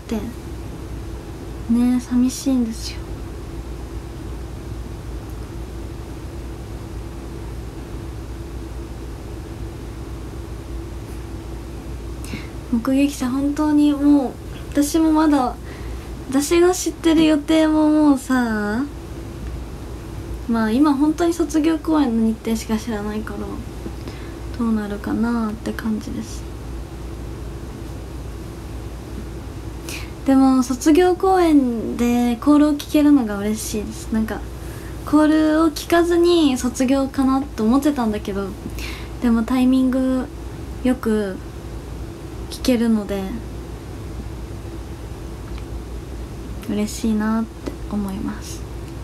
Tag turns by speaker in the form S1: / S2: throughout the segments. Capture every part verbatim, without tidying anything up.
S1: てね、寂しいんですよ。目撃者本当にもう私もまだ私が知ってる予定ももうさ、まあ今本当に卒業公演の日程しか知らないからどうなるかなって感じです。でも卒業公演でコールを聴けるのが嬉しいです。なんかコールを聴かずに卒業かなと思ってたんだけど、でもタイミングよく聴けるので嬉しいなって思います。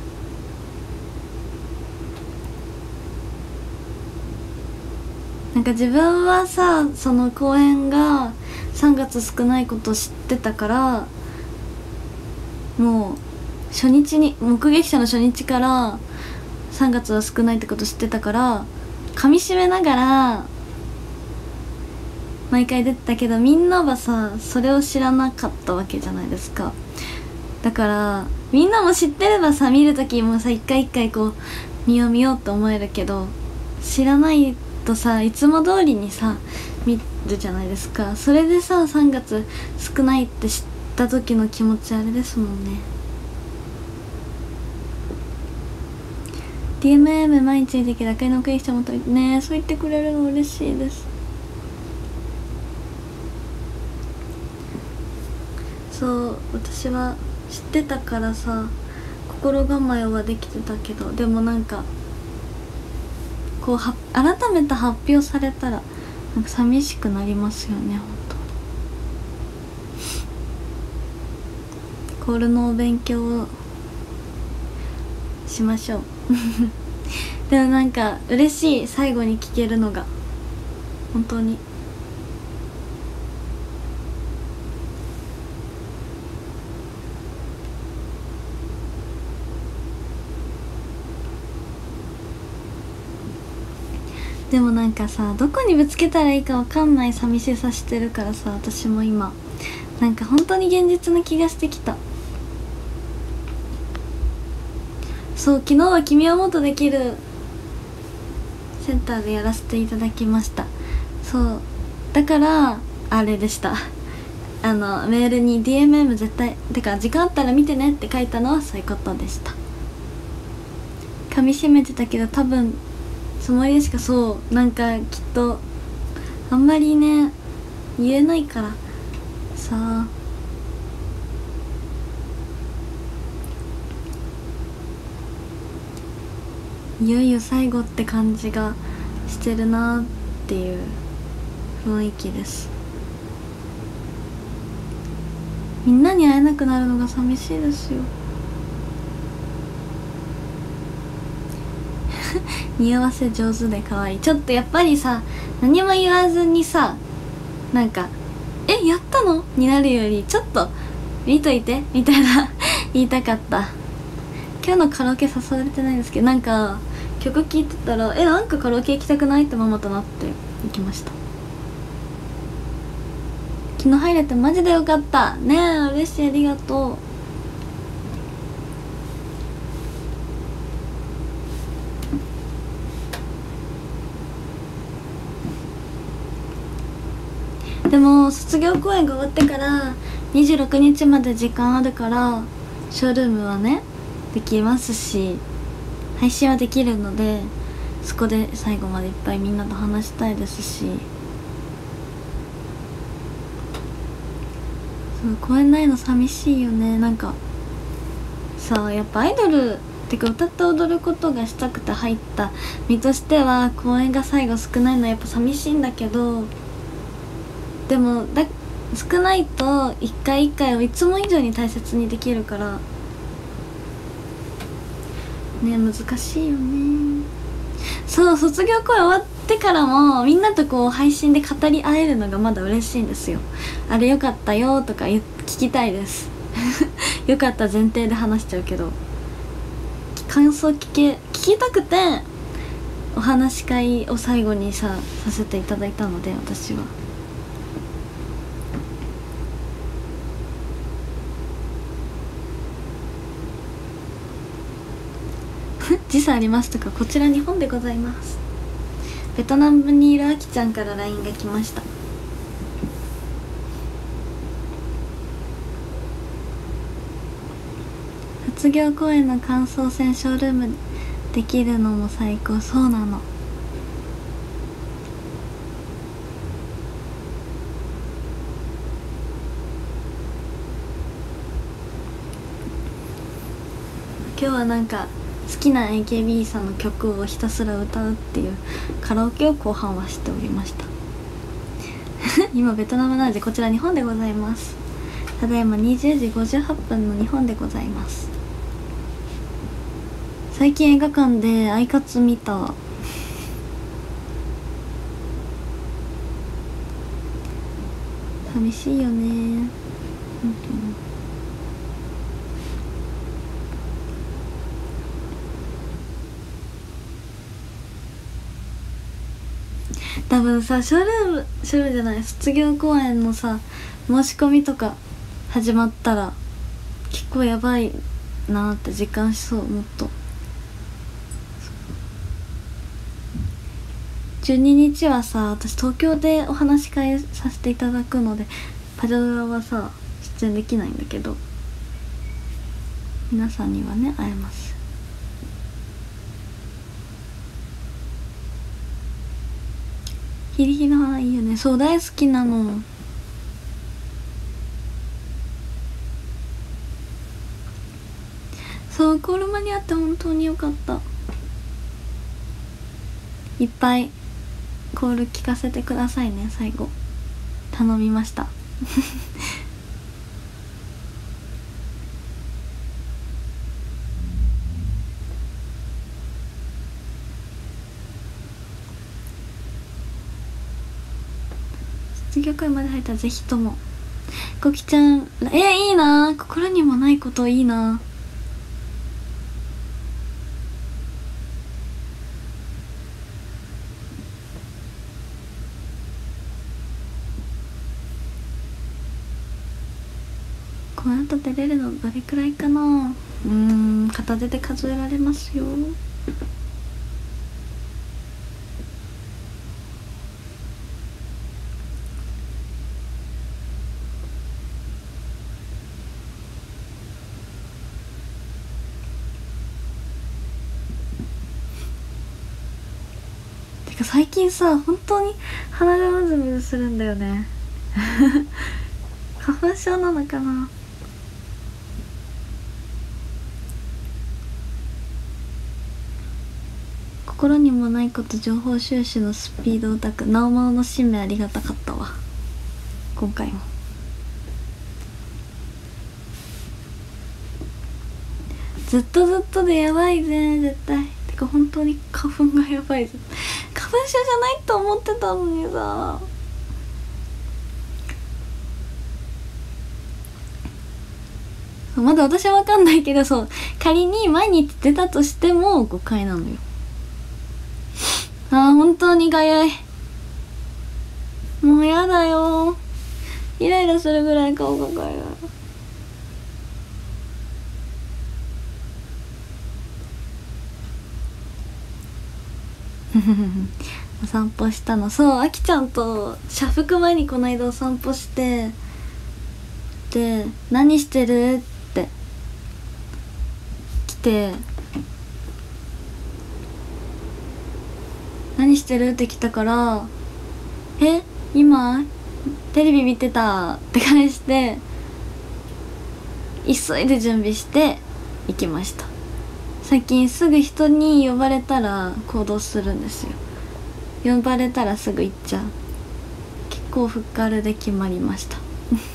S1: なんか自分はさ、その公演がさんがつ少ないこと知ってたから、もう初日に目撃者の初日からさんがつは少ないってこと知ってたから噛み締めながら毎回出てたけど、みんなはさそれを知らなかったわけじゃないですか。だからみんなも知ってればさ、見るときもさ一回一回こう見よう見ようって思えるけど、知らないとさいつも通りにさ見るじゃないですか。それでささんがつ少ないって知った時の気持ちあれですもんね。 ディーエムエム 毎日できる赤いの目撃者もとね、そう言ってくれるの嬉しいです。そう私は知ってたからさ心構えはできてたけど、でもなんかこうは改めて発表されたらなんか寂しくなりますよね。本当コールのお勉強をしましょうでもなんか嬉しい、最後に聞けるのが本当に。でもなんかさ、どこにぶつけたらいいか分かんない寂しさしてるからさ、私も今なんか本当に現実な気がしてきた。そう昨日は君はもっとできるセンターでやらせていただきました。そうだからあれでした、あのメールに ディーエムエム 絶対てか時間あったら見てねって書いたのはそういうことでした。噛み締めてたけど多分つもりでしか、そうなんかきっとあんまりね言えないからさあ、いよいよ最後って感じがしてるなっていう雰囲気です。みんなに会えなくなるのが寂しいですよ似合わせ上手で可愛い。ちょっとやっぱりさ何も言わずにさなんか「えやったの?」になるよりちょっと見といてみたいな言いたかった。今日のカラオケ誘われてないんですけど、なんか曲聴いてたら「えなんかカラオケ行きたくない?」ってママとなって行きました。昨日入れてマジでよかったねえ、嬉しい、ありがとう。でも卒業公演が終わってからにじゅうろくにちまで時間あるからショールームはねできますし配信はできるので、そこで最後までいっぱいみんなと話したいですし、そう公演ないの寂しいよね。なんかさやっぱアイドルってか歌って踊ることがしたくて入った身としては公演が最後少ないのはやっぱ寂しいんだけど、でもだ少ないと一回一回をいつも以上に大切にできるからね、難しいよね。そう卒業公演終わってからもみんなとこう配信で語り合えるのがまだ嬉しいんですよ。あれよかったよとか聞きたいですよかった前提で話しちゃうけど感想聞け聞きたくてお話し会を最後にささせていただいたので、私は。 時差ありますとか、こちら日本でございます。ベトナムにいるあきちゃんから ライン が来ました。卒業公演の感想戦ショールームできるのも最高。そうなの。今日はなんか好きな エーケービー さんの曲をひたすら歌うっていうカラオケを後半はしておりました。今ベトナムなので、こちら日本でございます。ただいまにじゅうじごじゅうはっぷんの日本でございます。最近映画館でアイカツ見た。寂しいよね、本当に。多分さ、ショールームショールームじゃない卒業公演のさ申し込みとか始まったら結構やばいなーって実感しそう。もっとじゅうににちはさ、私東京でお話し会させていただくので、パジャドラはさ出演できないんだけど、皆さんにはね会えます。ヒリヒリの花いいよね。そう、大好きなの。そう、コール間に合って本当によかった。いっぱいコール聞かせてくださいね。最後頼みました。卒業会まで入ったらぜひとも。こきちゃん、えいいな、心にもないこといいな。この後出れるのどれくらいかな。うーん、片手で数えられますよ。てか最近さ、本当に鼻がムズムズするんだよね。花粉症なのかな。心にもないこと情報収集のスピードオタク、なおまおの使命ありがたかったわ今回も。ずっとずっとでやばいぜ絶対。てか本当に花粉がやばいぜ。花粉症じゃないと思ってたのにさ。まだ私は分かんないけど、そう、仮に毎日出たとしてもごかいなのよ。あー、本当にかゆい。もうやだよ、イライラするぐらい顔がかゆい。お散歩したの。そう、あきちゃんと社服前にこの間お散歩して、で何してるって来て、何してるって来たから、え今テレビ見てたって返して、急いで準備して行きました。最近すぐ人に呼ばれたら行動するんですよ。呼ばれたらすぐ行っちゃう。結構フッカルで決まりました。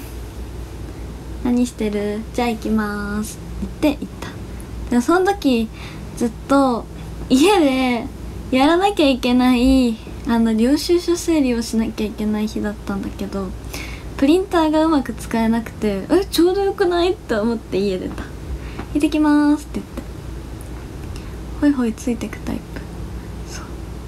S1: 何してる、じゃあ行きまーすって言って行った。でもその時ずっと家でやらなきゃいけないあの領収書整理をしなきゃいけない日だったんだけど、プリンターがうまく使えなくて、えちょうどよくないって思って家出た。行ってきまーすって言ってホイホイついてくタイプ。そう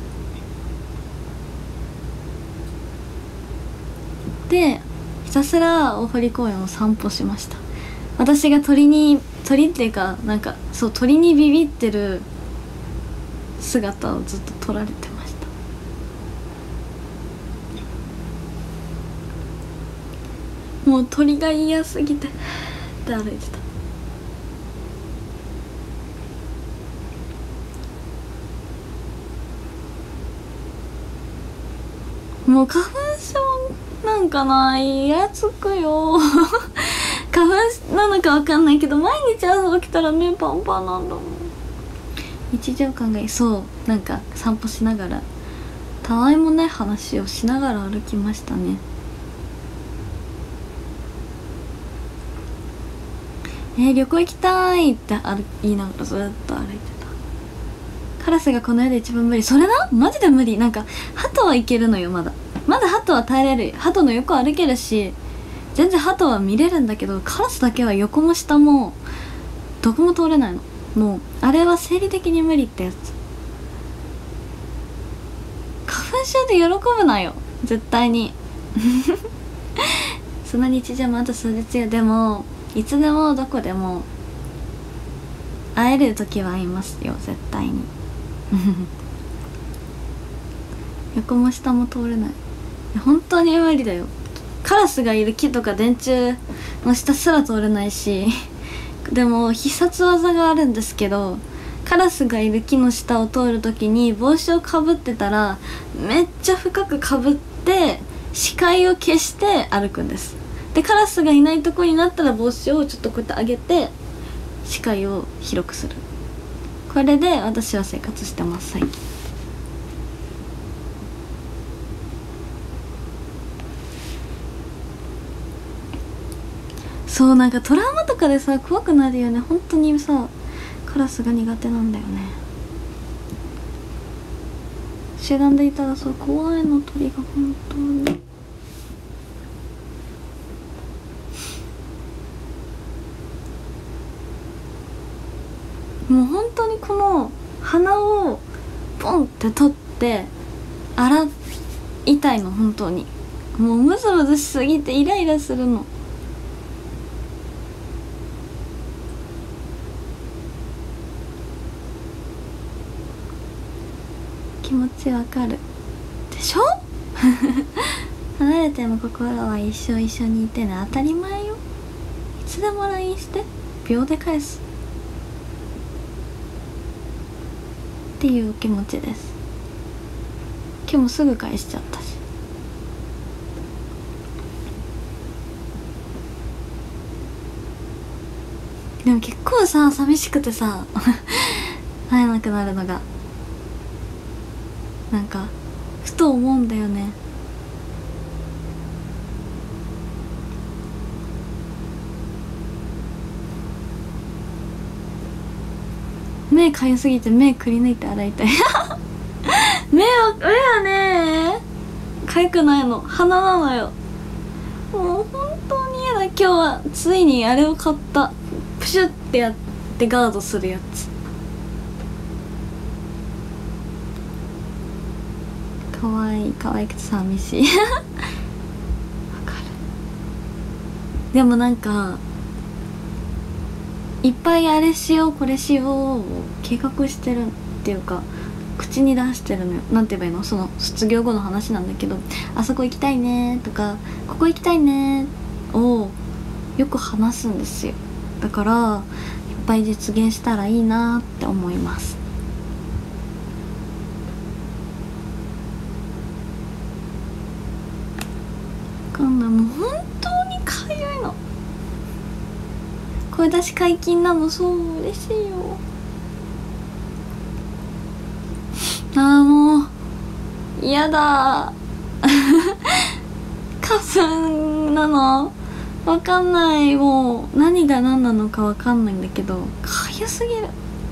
S1: でひたすら大堀公園を散歩しました。私が鳥に鳥っていうかなんかそう鳥にビビってる姿をずっと撮られてました。もう鳥が嫌すぎてって歩いてた。もう花粉症なんかな、イラつくよ花粉なのかわかんないけど、毎日朝起きたら目パンパンなんだもん。日常感がいい。そう、なんか散歩しながらたわいもない話をしながら歩きましたね。えー、旅行行きたいって歩言いながらずっと歩いてた。カラスがこの世で一番無理。それな、マジで無理。なんか鳩はいけるのよ。まだまだ鳩は耐えれる。鳩の横歩けるし全然鳩は見れるんだけど、カラスだけは横も下もどこも通れないの。もうあれは生理的に無理ってやつ。花粉症で喜ぶなよ絶対にその日常もあと数日よ。でもいつでもどこでも会える時は会いますよ絶対に横も下も通れない。本当に無理だよ。カラスがいる木とか電柱の下すら通れないしでも必殺技があるんですけど、カラスがいる木の下を通るときに帽子をかぶってたらめっちゃ深くかぶって視界を消して歩くんです。でカラスがいないとこになったら帽子をちょっとこうやって上げて視界を広くする。これで私は生活してます最近。そう、なんかトラウマとかでさ怖くなるよね。本当にさカラスが苦手なんだよね。集団でいたらそう怖いの、鳥が本当に。もう本当にこの鼻をポンって取って洗いたいの。本当にもうムズムズしすぎてイライラするの。気持ちわかるでしょ離れても心は一生一緒にいてね。当たり前よ。いつでも ライン して秒で返すっていう気持ちです。今日もすぐ返しちゃったし。でも結構さ寂しくてさ会えなくなるのがなんかふと思うんだよね。目かゆすぎて目くり抜いて洗いたい目は目はねかゆくないの、鼻なのよ。もう本当に嫌だ。今日はついにあれを買った。プシュってやってガードするやつ。かわいい、かわいくて寂しいわかる。でもなんかいっぱいあれしようこれしようを計画してるっていうか口に出してるのよ。なんて言えばいいの、その卒業後の話なんだけど、あそこ行きたいねとかここ行きたいねをよく話すんですよ。だからいっぱい実現したらいいなって思います。わかんない、もう本当にかゆいの。声出し解禁なの、そう嬉しいよ。あーもう嫌だ花粉なのわかんない。もう何が何なのかわかんないんだけどかゆすぎる。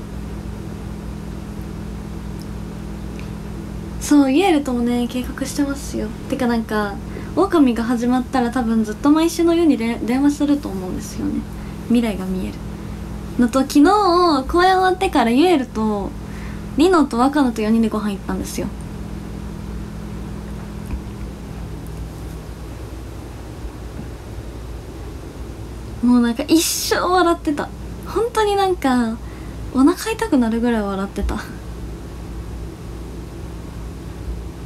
S1: そうユエルともね計画してますよ。てかなんか狼が始まったら多分ずっと毎週のように電話すると思うんですよね。未来が見えるのと、昨日公演終わってからユエルとリノと若菜とよにんでご飯行ったんですよ。もうなんか一生笑ってた。本当になんかお腹痛くなるぐらい笑ってた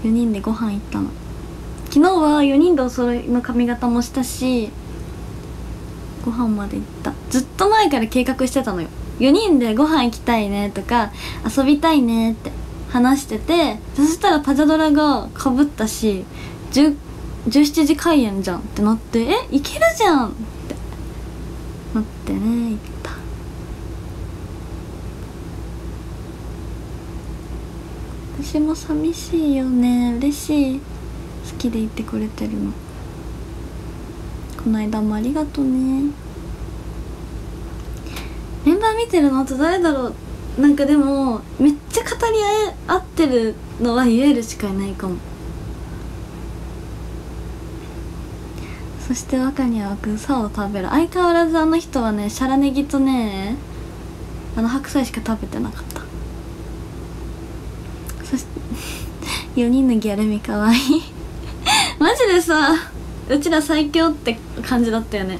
S1: よにんでご飯行ったの。昨日はよにんでお揃いの髪型もしたし、ご飯まで行った。ずっと前から計画してたのよ。よにんでご飯行きたいねとか遊びたいねって話してて、そしたらパジャドラがかぶったし、じゅうしちじ開演じゃんってなって、え行けるじゃんってなってね、行った。私も寂しいよね。嬉しい、好きでいてくれてるの。この間もありがとうね。メンバー見てるのあと誰だろう。なんかでもめっちゃ語り合ってるのはゆえるしかいないかも。そして若には草を食べる。相変わらずあの人はね、シャラネギとね、あの白菜しか食べてなかった。そしてよにんのギャルみかわいいマジでさ、うちら最強って感じだったよね。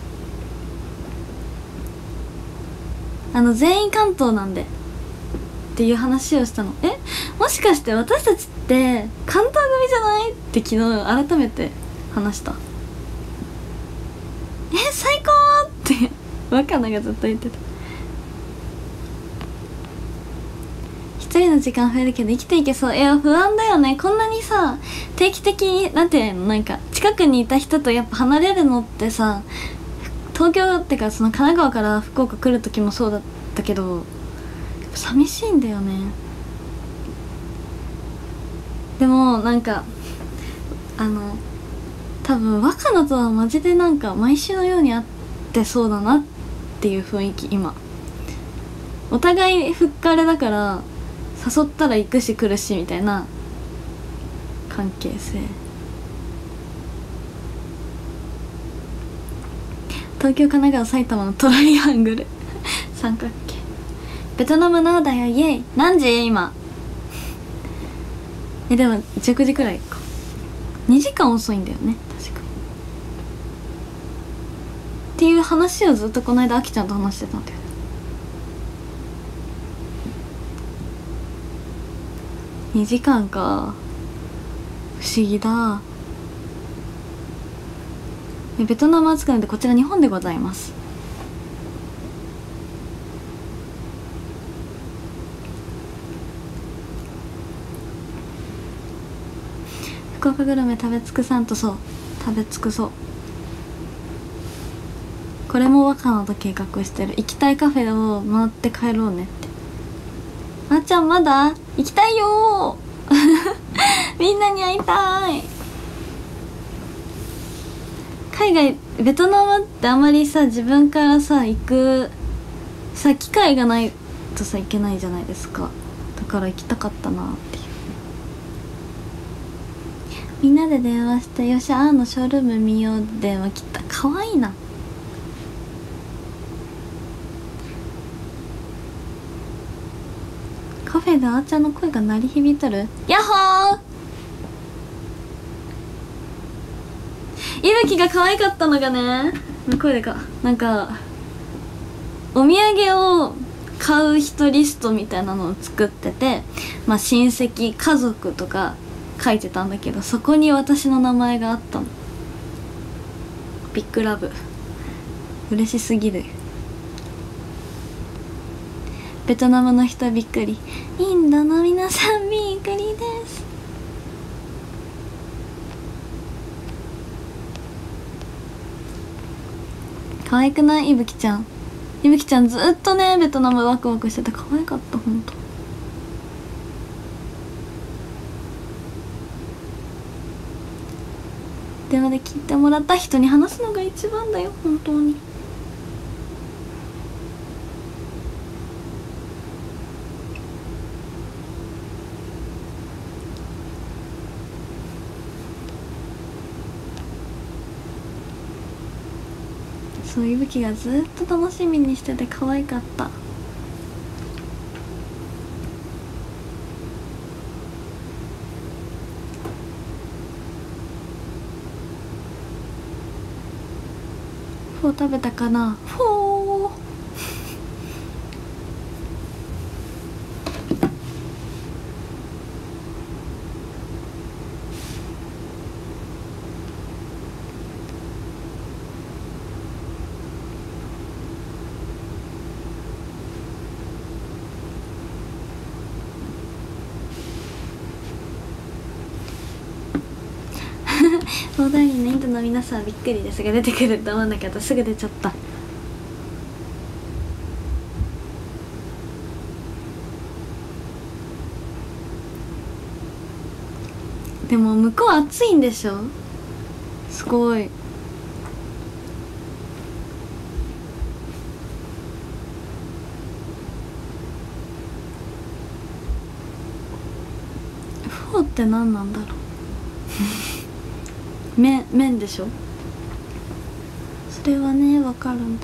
S1: あの全員関東なんでっていう話をしたの。え、もしかして私たちって関東組じゃないって昨日改めて話した。え、最高って若菜がずっと言ってた。一人の時間増えるけど生きていけそう。いや不安だよね。こんなにさ定期的になんていうの、なんか近くにいた人とやっぱ離れるのってさ、東京ってかその神奈川から福岡来る時もそうだったけど、やっぱ寂しいんだよね。でもなんかあの多分若菜とはマジでなんか毎週のように会ってそうだなっていう雰囲気。今お互いふっかれだから誘ったら行くし来るしみたいな関係性。東京、神奈川、埼玉のトライアングル三角形。ベトナムのだよイエイ。何時今え、でもじゅうくじくらいか。にじかん遅いんだよね確かっていう話をずっとこの間あきちゃんと話してたんだよね。にじかんか、不思議だ。ベトナム暑くなってこちら日本でございます。福岡グルメ食べ尽くさんと。そう食べ尽くそう。これも若菜と計画してる。行きたいカフェを回って帰ろうねって。あっちゃんまだ行きたいよみんなに会いたい。海外ベトナムってあまりさ自分からさ行くさ機会がないとさ行けないじゃないですか。だから行きたかったなっていう。みんなで電話してよしあーのショールーム見よう。電話来た。かわいいな。カフェであーちゃんの声が鳴り響いとる。ヤッホー。いぶきが可愛かったのがね、声でかなんかお土産を買う人リストみたいなのを作ってて、まあ親戚家族とか書いてたんだけど、そこに私の名前があったの。ビッグラブ嬉しすぎる。ベトナムの人びっくり。インドの皆さんびっくりです。可愛くない？いぶきちゃん。いぶきちゃんずっとねベトナムワクワクしてて可愛かった。ほんと電話で聞いてもらった人に話すのが一番だよ本当に。そういぶきがずっと楽しみにしてて可愛かった。フォー食べたかな。フォー東大にのインドの皆さんびっくりですが出てくると思うんだけどすぐ出ちゃった。でも向こう暑いんでしょ、すごい。フォーって何なんだろう麺麺でしょ、それはね分かるんだ。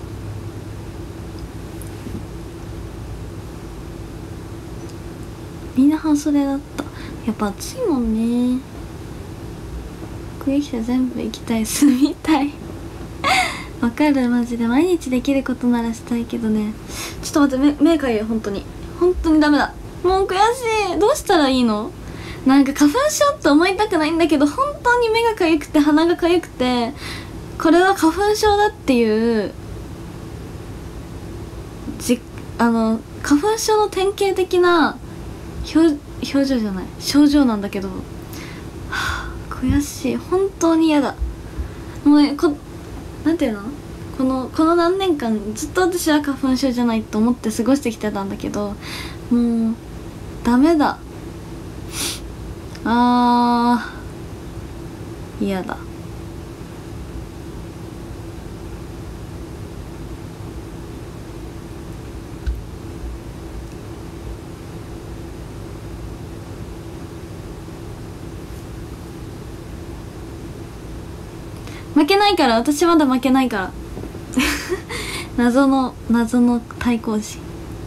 S1: みんな半袖だった。やっぱ暑いもんね。国駅舎全部行きたい、住みたいわかる、マジで毎日できることならしたいけどね。ちょっと待って、目目かゆい、本当に本当にダメだ。もう悔しい。どうしたらいいの。なんか花粉症って思いたくないんだけど、本当に目がかゆくて鼻がかゆくて、これは花粉症だっていうじあの花粉症の典型的な表表情じゃない症状なんだけど、はあ、悔しい、本当に嫌だ。もうこなんていうの、このこの何年間ずっと私は花粉症じゃないと思って過ごしてきてたんだけど、もうダメだ。あー嫌だ。負けないから、私まだ負けないから謎の謎の対抗心。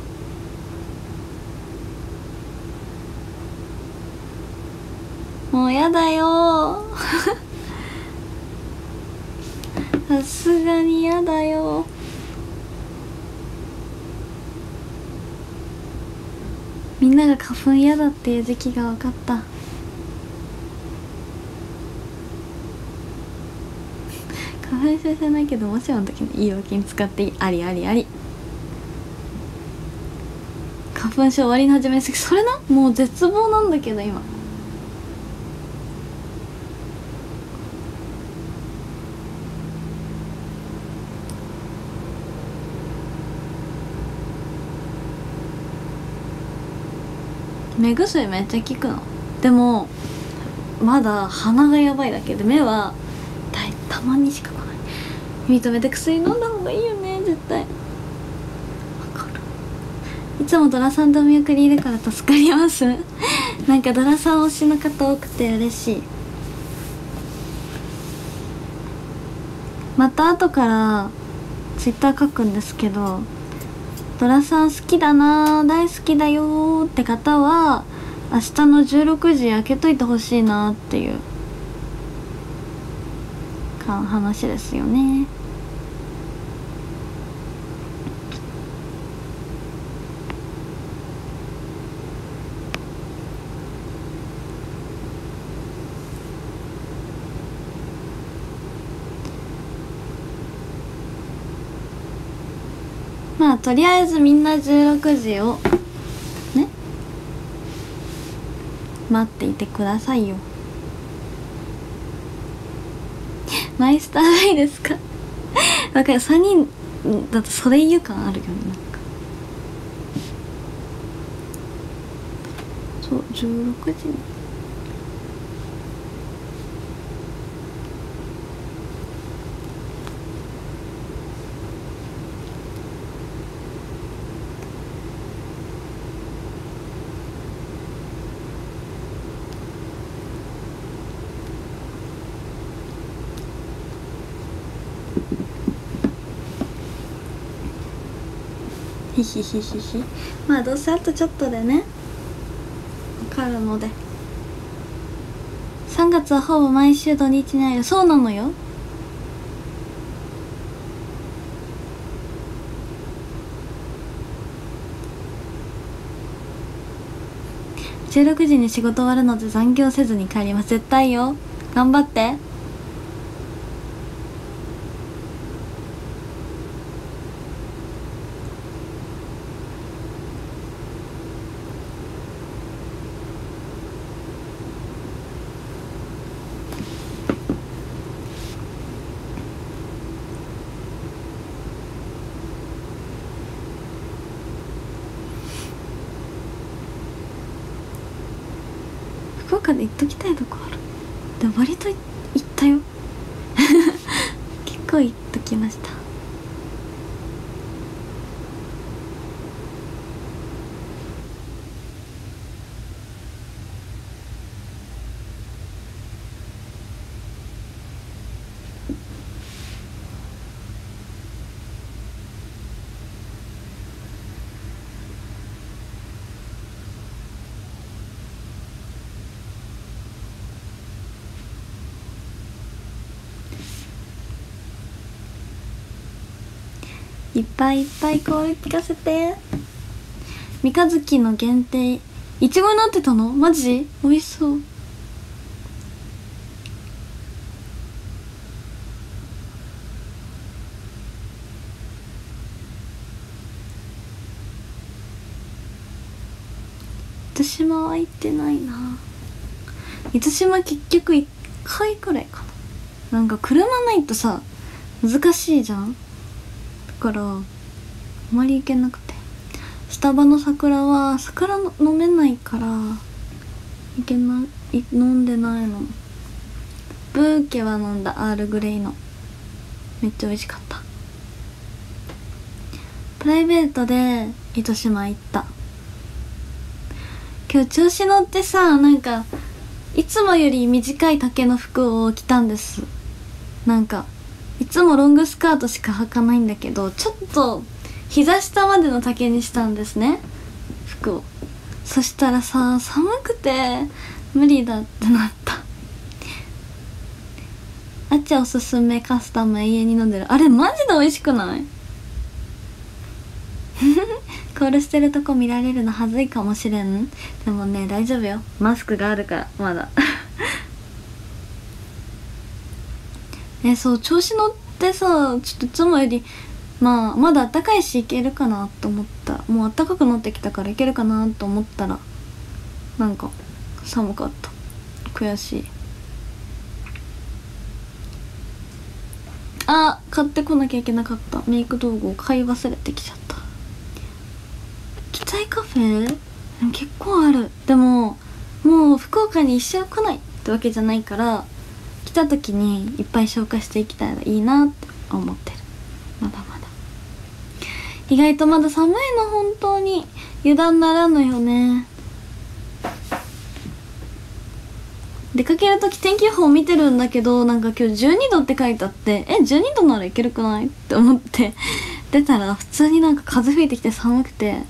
S1: もうやだよさすがにやだよ。みんなが花粉嫌だっていう時期が分かった。花粉症じゃないけど、もしもの時の言い訳に使っていい。ありありあり。花粉症終わりの始めすぎ、それな、もう絶望なんだけど今。目薬めっちゃ効くの。でもまだ鼻がやばいだけで、目はたまにしか来ない。認めて薬飲んだ方がいいよね、絶対。わかる。いつもドラさんでお見送りいるから助かりますなんかドラさん推しの方多くて嬉しい。また後からツイッター書くんですけど、ドラさん好きだな、大好きだよって方は明日のじゅうろくじ開けといてほしいなっていう話ですよね。まあとりあえずみんなじゅうろくじをね待っていてくださいよ。マイスターないですかだからさんにんだとそれ言う感あるよね。なんかそうじゅうろくじにひひひひひ。まあどうせあとちょっとでねわかるので。さんがつはほぼ毎週土日にある。そうなのよ。じゅうろくじに仕事終わるので残業せずに帰ります。絶対よ、頑張って。 かで行っときたいとこある。でも割と行ったよ結構行っときました。いっぱいいっぱい香り聞かせて。三日月の限定いちごになってたの？マジ？美味しそう。糸島は行ってないな。糸島結局いっかいくらいかな。なんか車ないとさ難しいじゃん。だからあまり行けなくて、スタバの桜は桜の飲めないからいけない、飲んでないの。ブーケは飲んだ、アールグレイの。めっちゃ美味しかった。プライベートで糸島行った。今日調子乗ってさ、なんかいつもより短い丈の服を着たんです。なんかいつもロングスカートしか履かないんだけど、ちょっと膝下までの丈にしたんですね、服を。そしたらさ、寒くて無理だってなった。あっちおすすめカスタム永遠に飲んでる。あれマジで美味しくない？コールしてるとこ見られるのはずいかもしれん。でもね大丈夫よ、マスクがあるからまだえ、そう調子乗ってさ、ちょっといつもよりまあまだ暖かいしいけるかなと思った。もう暖かくなってきたからいけるかなと思ったらなんか寒かった。悔しい。あ、買ってこなきゃいけなかった。メイク道具を買い忘れてきちゃった。行きたいカフェでも結構ある。でももう福岡に一生来ないってわけじゃないから、来た時にいっぱい紹介していきたいらいいなって思ってる。まだまだ意外とまだ寒いの。本当に油断ならぬよね。出かける時天気予報見てるんだけど、なんか今日じゅうにどって書いてあって、えじゅうにどならいけるくないって思って出たら普通になんか風吹いてきて寒くて、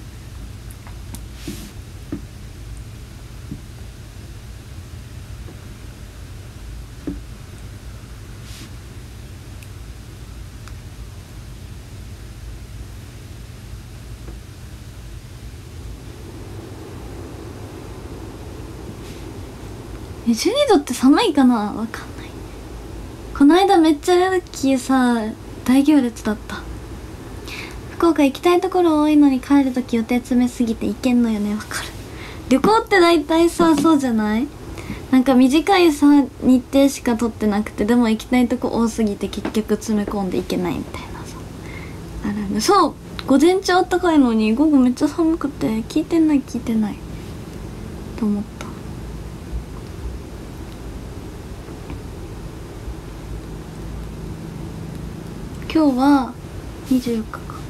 S1: じゅうにどって寒いかな、わかんない。この間めっちゃラッキーさ大行列だった。福岡行きたいところ多いのに帰るとき予定詰めすぎて行けんのよね。わかる。旅行って大体さそうじゃない？なんか短いさ日程しか取ってなくて、でも行きたいとこ多すぎて結局詰め込んで行けないみたいなさあるね。そう午前中あったかいのに午後めっちゃ寒くて聞いてない聞いてないと思った。今日はにじゅうよっかか。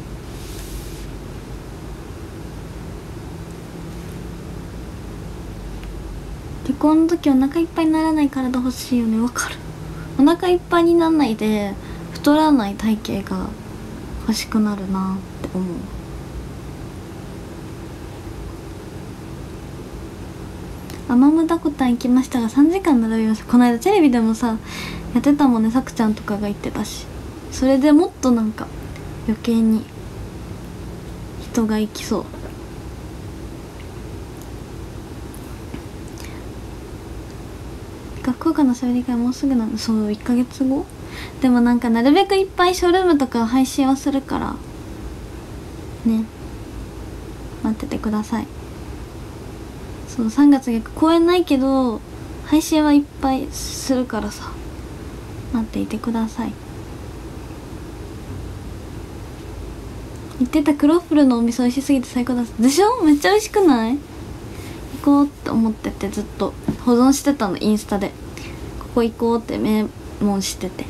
S1: 旅行の時お腹いっぱいにならない体欲しいよね。わかる。お腹いっぱいにならないで太らない体型が欲しくなるなって思う。アマムダコタン行きましたがさんじかん並びました。この間テレビでもさやってたもんね。さくちゃんとかが言ってたし、それでもっとなんか余計に人が行きそう。福岡のしゃべり会もうすぐなんだ。そういっかげつご。でもなんかなるべくいっぱいショールームとか配信はするからね、待っててください。そうさんがつ逆公演ないけど配信はいっぱいするからさ、待っていてください。言ってたクロッフルのお店美味しすぎて最高だでしょ。めっちゃ美味しくない？行っこうって思ってて、ずっと保存してたの、インスタで。ここ行こうってメモしてて。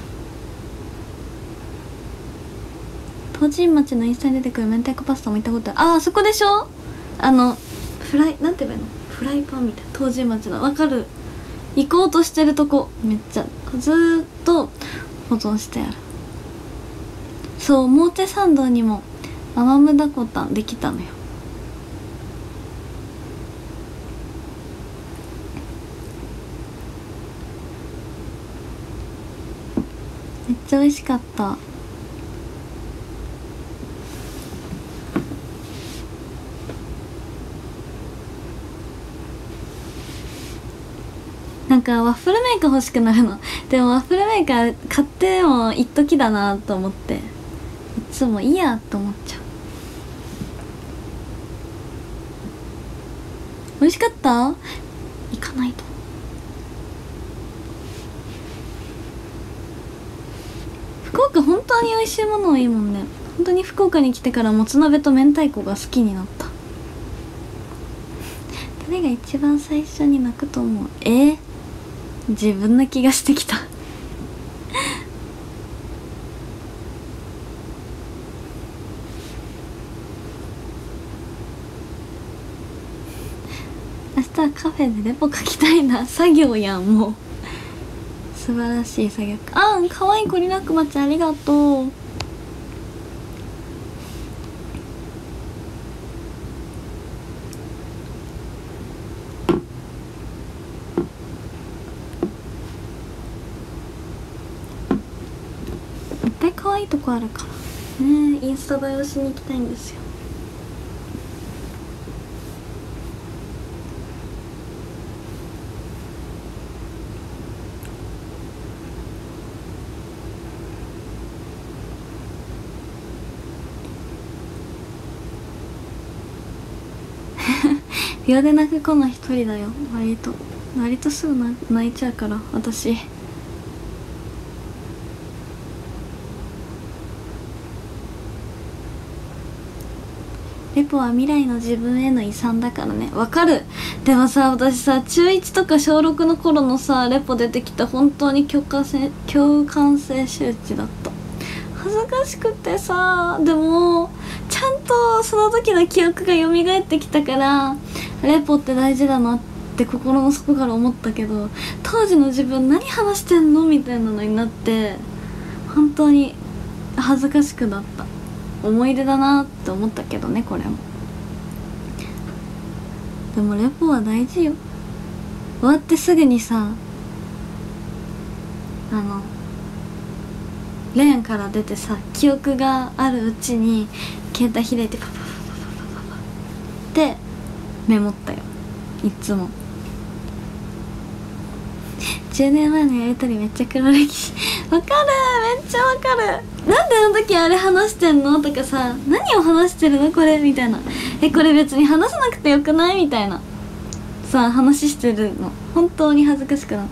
S1: 東神町のインスタに出てくる明太子パスタも行ったことある。ああそこでしょ、あのフライなんて言えばいいの、フライパンみたいな、東神町の、わかる、行こうとしてるとこ、めっちゃずーっと保存してある。そう、表参道にもアマムダコタンできたのよ。めっちゃ美味しかった。なんかワッフルメーカー欲しくなるの。でもワッフルメーカー買っても一時だなと思って、いつもいいやと思っちゃう。美味しかった？行かないと。福岡本当に美味しいもの多いもんね。本当に福岡に来てからもつ鍋と明太子が好きになった。誰が一番最初に泣くと思う？えー、自分な気がしてきた明日はカフェでレポ書きたいな。作業やん、もう素晴らしい作業。あん、かわいいコリラックマちゃん、ありがとう。いっぱい可愛いとこあるからね。インスタ映えをしに行きたいんですよ。秒で泣く子の一人だよ。割と割とすぐ泣いちゃうから私。レポは未来の自分への遺産だからね。わかる。でもさ、私さ、中いちとか小ろくの頃のさレポ出てきた本当に共感性共感性周知だった。恥ずかしくてさ。でもちゃんとその時の記憶が蘇ってきたから、レポって大事だなって心の底から思ったけど、当時の自分何話してんのみたいなのになって、本当に恥ずかしくなった。思い出だなって思ったけどね、これも。でもレポは大事よ。終わってすぐにさ、あのレーンから出てさ、記憶があるうちに携帯開いてパパパパパパパパってメモったよ、いつも。じゅうねんまえのやりとりめっちゃ黒歴史わかる、めっちゃわかる。なんであの時あれ話してんのとかさ、何を話してるのこれみたいな、えこれ別に話さなくてよくないみたいなさあ話してるの、本当に恥ずかしくなった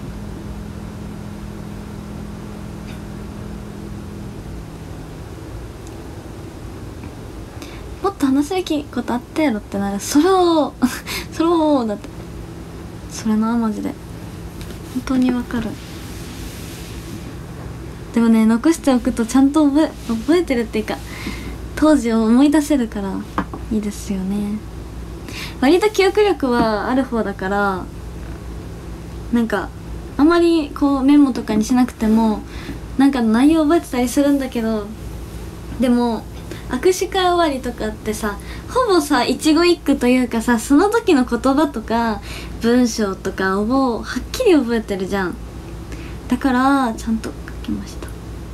S1: 。もっと話すべきことあったやろってなる。それをそれをだって、それなマジで本当にわかる。でもね、残しておくとちゃんと覚え覚えてるっていうか、当時を思い出せるからいいですよね。割と記憶力はある方だから、なんかあんまりこうメモとかにしなくてもなんか内容覚えてたりするんだけど、でも握手会終わりとかってさ、ほぼさ一語一句というかさ、その時の言葉とか文章とかをはっきり覚えてるじゃん。だからちゃんと書きました。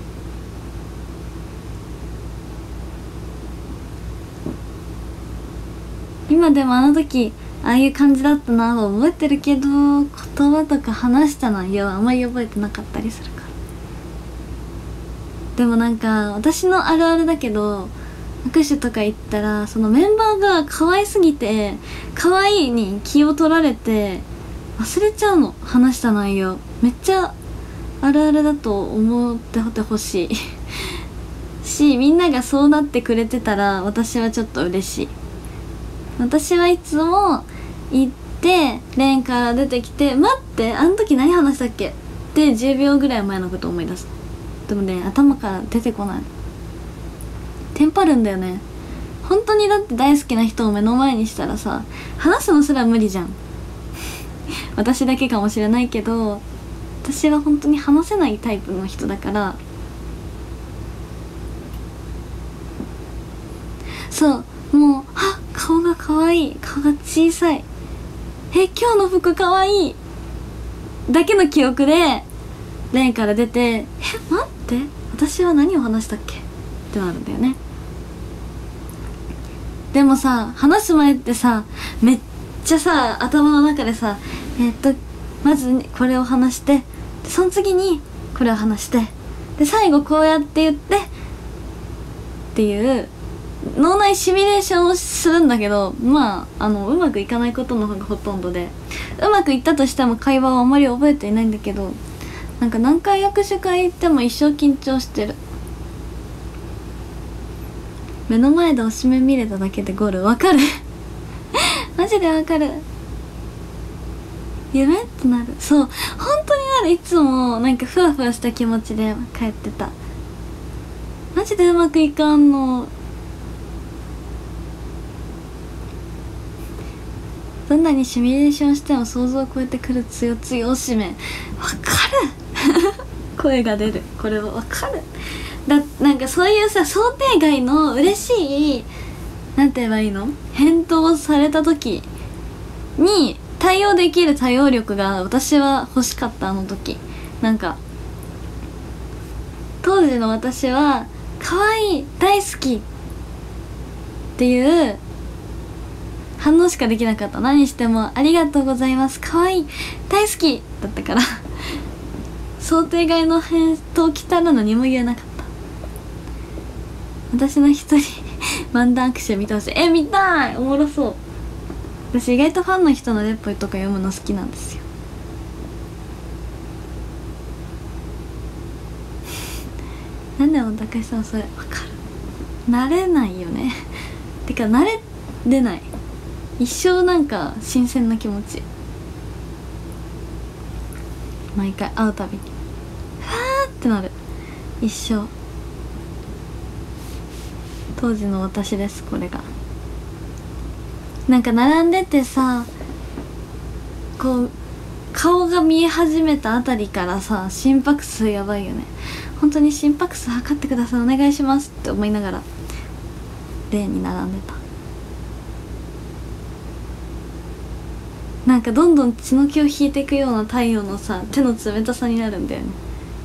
S1: 今でもあの時ああいう感じだったなは覚えてるけど、言葉とか話した内容はあんまり覚えてなかったりするから。でもなんか私のあるあるだけど、握手とか行ったらそのメンバーが可愛すぎて、可愛いに気を取られて忘れちゃうの、話した内容。めっちゃあるあるだと思ってほしいし、みんながそうなってくれてたら私はちょっと嬉しい。私はいつも行ってレーンから出てきて、待ってあの時何話したっけってじゅうびょうぐらい前のこと思い出す。でもね頭から出てこない、テンパるんだよね本当に。だって大好きな人を目の前にしたらさ話すのすら無理じゃん私だけかもしれないけど、私は本当に話せないタイプの人だから。そうもうあ顔が可愛い、顔が小さい、え今日の服可愛いだけの記憶でレーンから出て、え待って私は何を話したっけってなるんだよね。でもさ話す前ってさめっちゃさ頭の中でさえー、っとまずこれを話して、その次にこれを話して、で最後こうやって言ってっていう脳内シミュレーションをするんだけど、まああのうまくいかないことの方がほとんどで、うまくいったとしても会話はあんまり覚えていないんだけど、なんか何回握手会行っても一生緊張してる。目の前でおしめ見れただけでゴール、わかるマジでわかる、夢ってなる。そう本当になる。いつもなんかふわふわした気持ちで帰ってた。マジでうまくいかんの。どんなにシミュレーションしても想像を超えてくるつよつよおしめ、わかる声が出る、これはわかる。だなんかそういうさ想定外の嬉しいなんて言えばいいの返答をされた時に対応できる対応力が私は欲しかった。あの時なんか当時の私は可愛い大好きっていう反応しかできなかった。何してもありがとうございます、可愛い大好きだったから想定外の返答来たら何も言えなかった。私の一人漫談握手見てほしい。え見たい、おもろそう。私意外とファンの人のレポとか読むの好きなんですよなんでも高橋さんそれ分かる。慣れないよねてか慣れれない、一生なんか新鮮な気持ち、毎回会うたびにはーってなる。一生当時の私です。これがなんか並んでてさ、こう顔が見え始めたあたりからさ心拍数やばいよね。本当に心拍数測ってくださいお願いしますって思いながらレーンに並んでた。なんかどんどん血の気を引いていくような太陽のさ手の冷たさになるんだよね。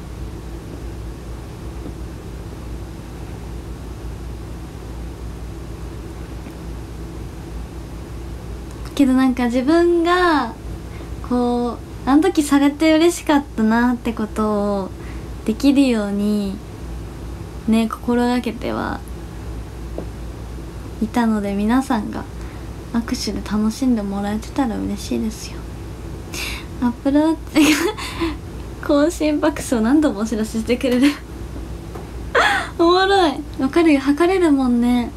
S1: けどなんか自分がこうあの時されて嬉しかったなってことをできるようにね心がけてはいたので、皆さんが握手で楽しんでもらえてたら嬉しいですよ。アップルウォッチが高心拍数を何度もお知らせしてくれるおもろい。わかるよ、測れるもんね。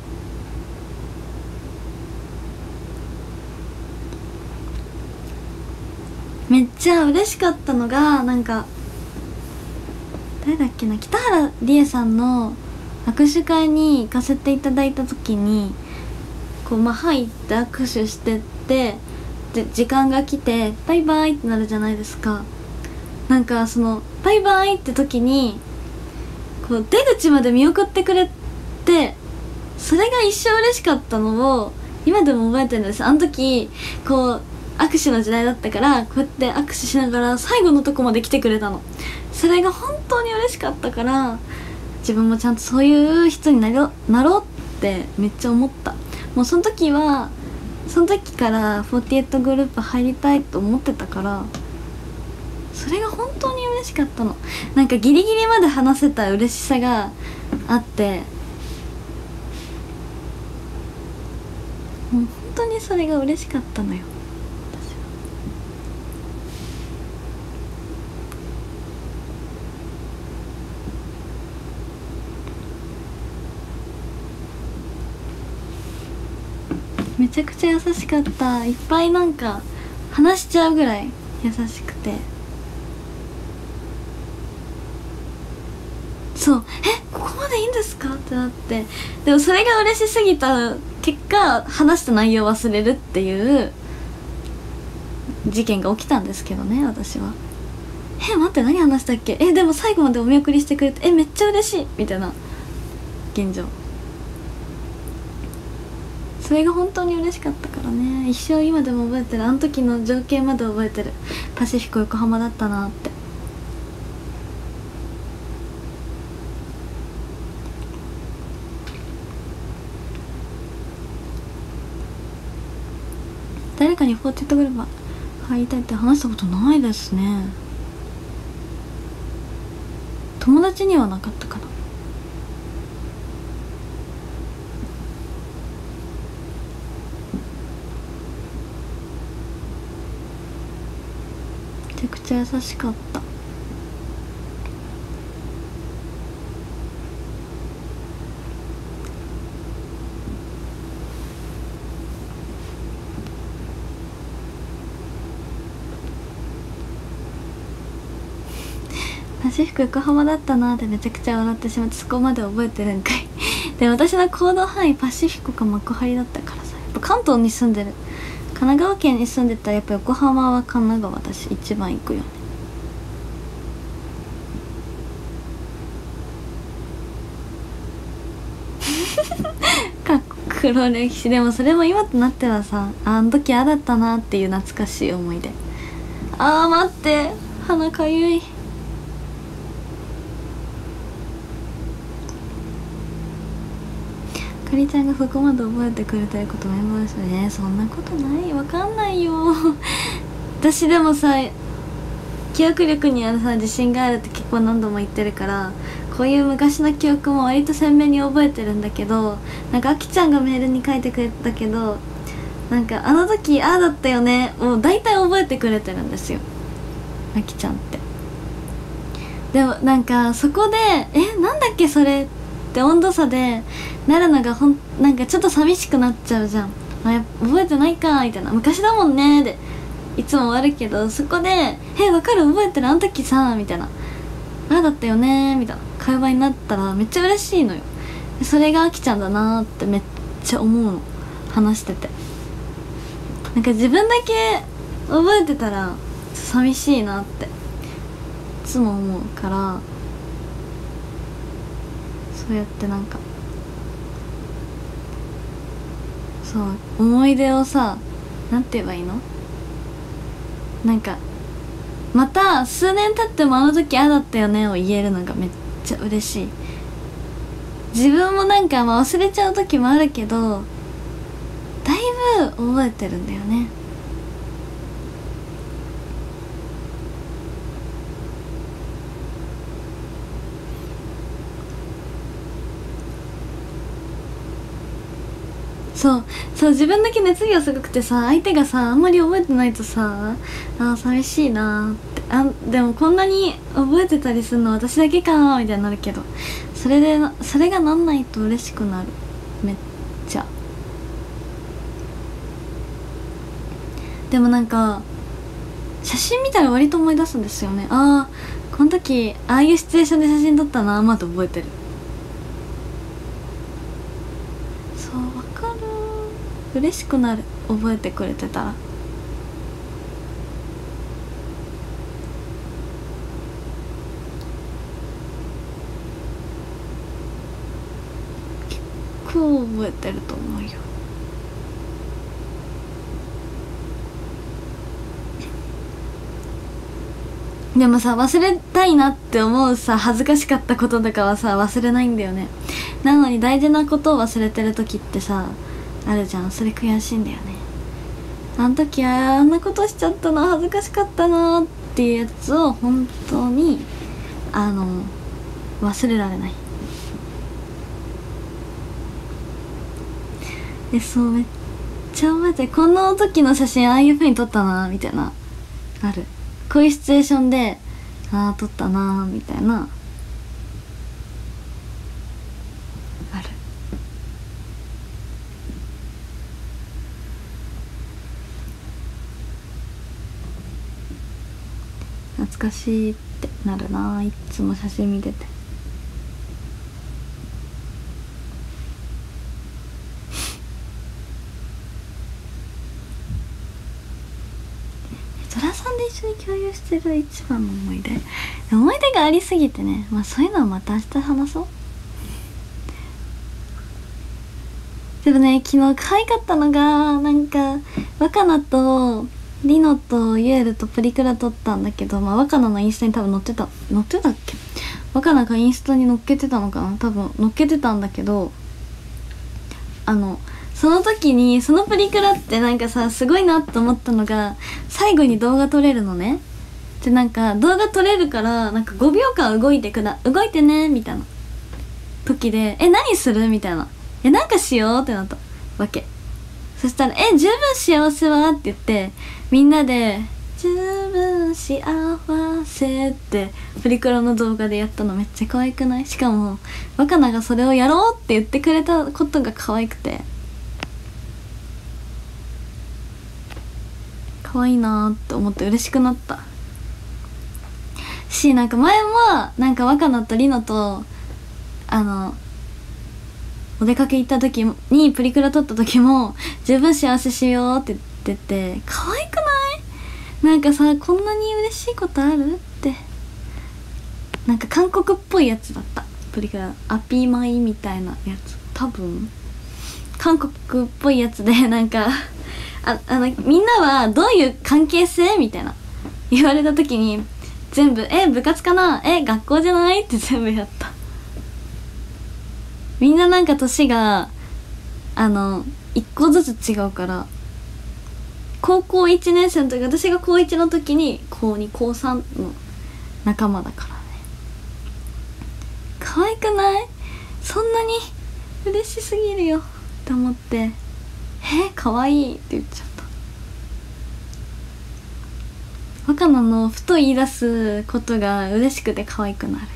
S1: めっちゃ嬉しかったのがなんか誰だっけな、北原理恵さんの握手会に行かせていただいた時にこうまあ入って握手してってで時間が来てバイバイってなるじゃないですか。なんかそのバイバイって時にこう出口まで見送ってくれて、それが一生嬉しかったのを今でも覚えてるんです。あの時こう握手の時代だったからこうやって握手しながら最後のとこまで来てくれたの。それが本当に嬉しかったから自分もちゃんとそういう人になろなろうってめっちゃ思った。もうその時はその時からフォーティーエイトグループ入りたいと思ってたから、それが本当に嬉しかったの。なんかギリギリまで話せた嬉しさがあって、もう本当にそれが嬉しかったのよ。 めちゃくちゃ優しかった。いっぱいなんか話しちゃうぐらい優しくて、そうえここまでいいんですかってなって、でもそれが嬉しすぎた結果話した内容を忘れるっていう事件が起きたんですけどね。私はえ待って何話したっけ、えでも最後までお見送りしてくれてえめっちゃ嬉しいみたいな現状。それが本当に嬉しかったからね。一生今でも覚えてる。あの時の情景まで覚えてる。パシフィコ横浜だったなって。誰かにフォーティットグルーバー入りたいって話したことないですね。友達にはなかったかな。めちゃくちゃ優しかった。パシフィコ横浜だったなってめちゃくちゃ笑ってしまって、そこまで覚えてるんかいで私の行動範囲パシフィコか幕張だったからさ、やっぱ関東に住んでる、神奈川県に住んでたらやっぱ横浜は神奈川だし一番行くよねかっこ黒歴史。でもそれも今となってはさ、あの時ああだったなっていう懐かしい思い出。あー待って鼻かゆい。かりちゃんがそこまで覚えてくれてることメモですね。そんなことない、わかんないよ私でもさ記憶力にはさ自信があるって結構何度も言ってるから、こういう昔の記憶も割と鮮明に覚えてるんだけど、なんかあきちゃんがメールに書いてくれたけど、なんかあの時ああだったよねもう大体覚えてくれてるんですよあきちゃんって。でもなんかそこでえなんだっけそれって温度差でなるのがほんなんかちょっと寂しくなっちゃうじゃん。あや覚えてないかみたいな、昔だもんねでいつも終わるけど、そこで「えわかる覚えてるあの時さ」みたいな「ああだったよね」みたいな会話になったらめっちゃ嬉しいのよ。それがあきちゃんだなーってめっちゃ思うの、話してて。なんか自分だけ覚えてたら寂しいなっていつも思うから、そうやってなんかそう思い出をさ、なんて言えばいいの、なんかまた数年経ってもあの時ああだったよねを言えるのがめっちゃ嬉しい。自分もなんかまあ忘れちゃう時もあるけど、だいぶ覚えてるんだよね。そうそう自分だけ熱量すごくてさ、相手がさあんまり覚えてないとさあー寂しいなーって、あでもこんなに覚えてたりするの私だけかーみたいになるけど、それでそれがなんないと嬉しくなるめっちゃ。でもなんか写真見たら割と思い出すんですよね。ああこの時ああいうシチュエーションで写真撮ったなーまだ覚えてる。そうわかる、嬉しくなる覚えてくれてたら。結構覚えてると思うよ。でもさ忘れたいなって思うさ恥ずかしかったこととかはさ忘れないんだよね。なのに大事なことを忘れてる時ってさあるじゃん。それ悔しいんだよね。あの時あんなことしちゃったな恥ずかしかったなっていうやつを本当にあの忘れられない。えそうめっちゃ覚えてる。この時の写真ああいう風に撮ったなみたいなある。こういうシチュエーションでああ撮ったなみたいなある。 かしいってなるな、いっつも写真見てて。トラさんで一緒に共有してる一番の思い出、思い出がありすぎてね、まあそういうのはまた明日話そう。でもね、昨日可愛かったのが、なんか若菜とリノとユエルとプリクラ撮ったんだけど、まあ若菜のインスタに多分載ってた載ってたっけ、若菜がインスタに載っけてたのかな、多分載っけてたんだけど、あのその時にそのプリクラってなんかさ、すごいなって思ったのが、最後に動画撮れるのね。でなんか動画撮れるからなんかごびょうかん動いてくだ動いてねみたいな時で、え何するみたいな、えなんかしようってなったわけ。そしたらえ十分幸せはって言って、みんなで十分幸せってプリクラの動画でやったのめっちゃ可愛くない？しかも若菜がそれをやろうって言ってくれたことが可愛くて、可愛いなーって思って嬉しくなったし、なんか前もなんか若菜とリノとあのお出かけ行った時にプリクラ撮った時も十分幸せしようって言ってて、可愛くない？なんかさ、こんなに嬉しいことあるって。なんか韓国っぽいやつだったプリクラ、アピーマイみたいなやつ、多分韓国っぽいやつで、なんかああのみんなはどういう関係性みたいな言われた時に全部え部活かな、え学校じゃないって全部やった。みんななんか年があのいっこずつ違うから、高校いちねん生の時、私が高いちの時に高に高さんの仲間だからね。可愛くない？そんなに嬉しすぎるよって思って、え可愛いって言っちゃった。若菜のふと言い出すことが嬉しくて可愛くなる。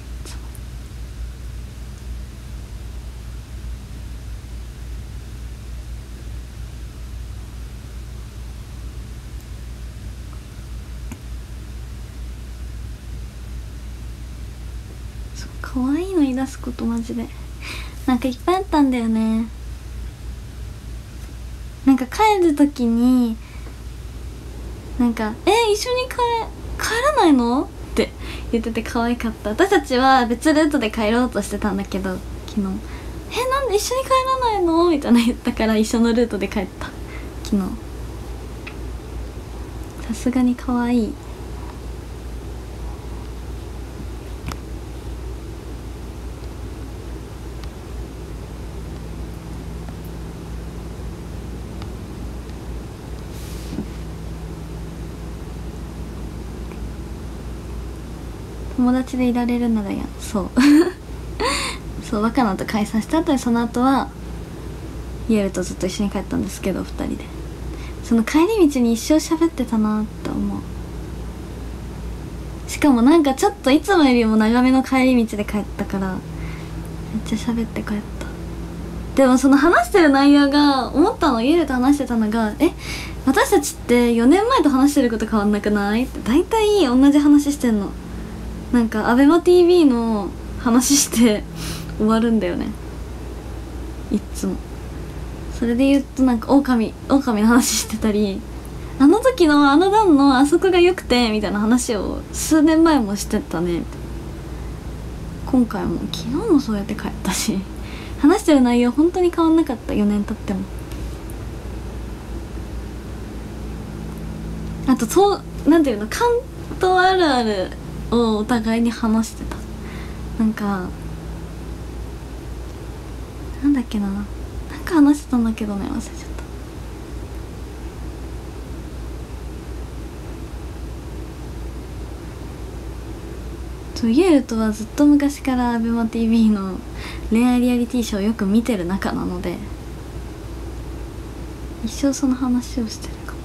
S1: 可愛いの言い出すことマジでなんかいっぱいあったんだよね。なんか帰る時になんか「え一緒に帰帰らないの?」って言ってて可愛かった。私たちは別ルートで帰ろうとしてたんだけど、昨日「えなんで一緒に帰らないの?」みたいな言ったから一緒のルートで帰った。昨日さすがに可愛い。友達でいられるならやそうそう若菜と解散した後に、その後はイエルとずっと一緒に帰ったんですけど、ふたりでその帰り道に一生喋ってたなって思う。しかもなんかちょっといつもよりも長めの帰り道で帰ったからめっちゃ喋って帰った。でもその話してる内容が思ったの、イエルと話してたのが、え私たちってよねんまえと話してること変わんなくないって、大体同じ話してんの。なんかアベマ ティーブイ の話して終わるんだよね、いっつも。それで言うとなんか狼狼の話してたり、あの時のあの段のあそこが良くてみたいな話を数年前もしてたね。今回も昨日もそうやって帰ったし、話してる内容本当に変わんなかった。よねん経っても。あとそうなんていうの、関東あるあるをお互いに話してた。なんかなんだっけな、なんか話してたんだけどね、忘れちゃった。そうイエルとはずっと昔からアベマ ティーブイ の恋愛リアリティショーをよく見てる仲なので、一生その話をしてるかも。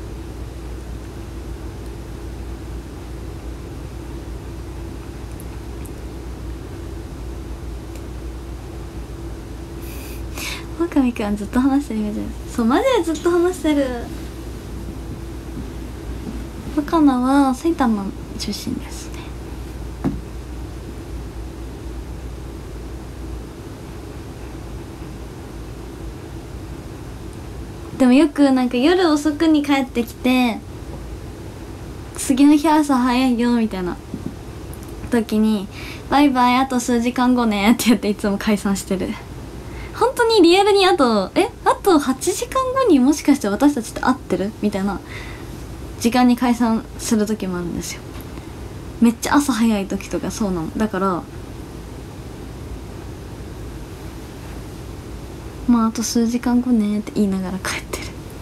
S1: 狼くんずっと話してるイメージです。そうマジでずっと話してる。若菜は埼玉受信ですね。でもよくなんか夜遅くに帰ってきて次の日朝早いよみたいな時にバイバイあと数時間後ねって言っていつも解散してる。本当にリアルにあとえあとはちじかんごにもしかして私たちって会ってるみたいな時間に解散する時もあるんですよ。めっちゃ朝早い時とかそうなの。だからまああと数時間後ねって言いながら帰ってる。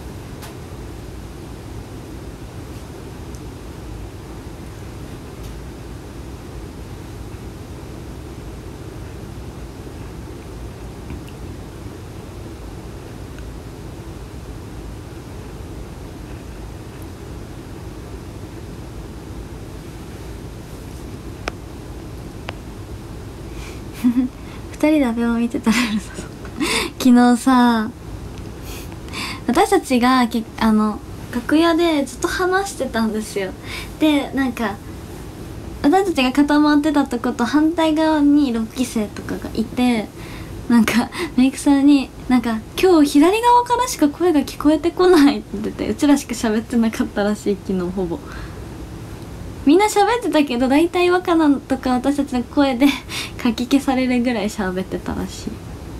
S1: 二人でアベマ見てたら昨日さ私たちがけあの楽屋でずっと話してたんですよ。でなんか私たちが固まってたとこと反対側にろっき生とかがいて、なんかメイクさんになんか今日左側からしか声が聞こえてこないって言ってて、うちらしか喋ってなかったらしい。昨日ほぼみんな喋ってたけど大体若菜とか私たちの声でかき消されるぐらい喋ってたらしい。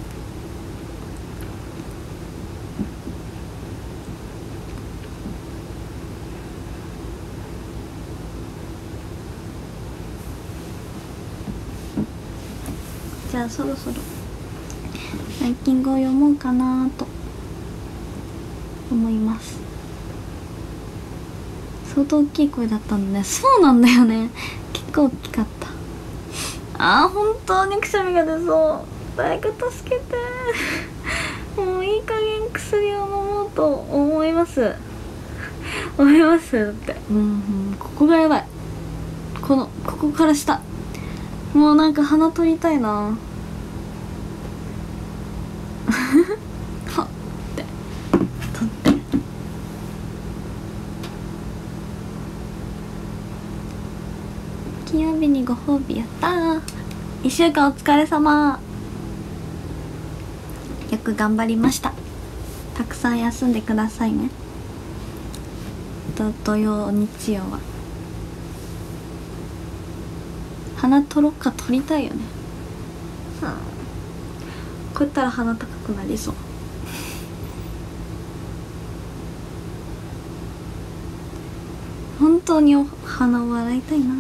S1: じゃあそろそろランキングを読もうかなと思います。相当大きい声だったんだね。そうなんだよね、結構大きかった。あー本当にくしゃみが出そう。誰か助けてもういい加減薬を飲もうと思います思いますだってうん、うん、ここがやばい。このここから下もうなんか鼻取りたいなはっって取って金曜日にご褒美やったー。いっしゅうかんお疲れ様。よく頑張りました。たくさん休んでくださいね。土曜日曜は鼻取ろっか。取りたいよね、うん、こうやったら鼻高くなりそう。本当にお鼻を洗いたいな。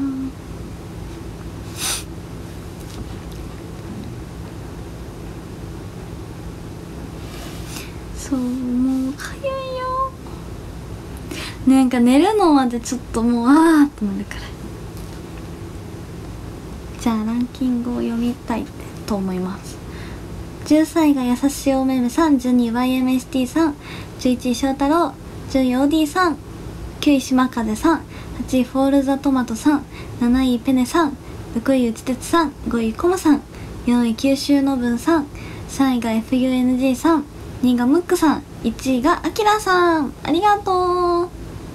S1: そうもうかゆいよ。なんか寝るのまでちょっともうあーってなるから。じゃあランキングを読みたいと思います。じゅうさんいが優しいおめめさん、じゅうにい ワイエムエスティー さん、じゅういちい翔太郎、じゅうい オーディー さん、きゅうい島風さん、はちいフォールザトマトさん、なないペネさん、ろくい内鉄さん、ごいコモさん、よんい九州のぶんさん、さんいが エフユーエヌジー さん、にいがムックさん、いちいがアキラさん。ありがとう。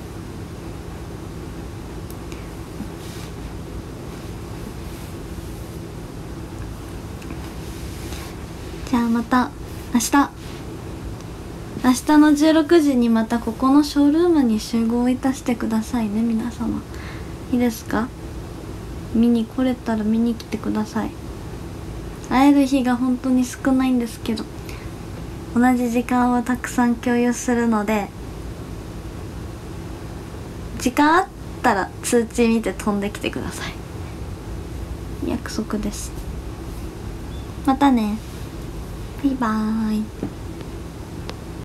S1: じゃあまた明日明日のじゅうろくじにまたここのショールームに集合いたしてくださいね。皆様いいですか。見に来れたら見に来てください。会える日が本当に少ないんですけど同じ時間をたくさん共有するので、時間あったら通知見て飛んできてください。約束です。またね。バイバーイ。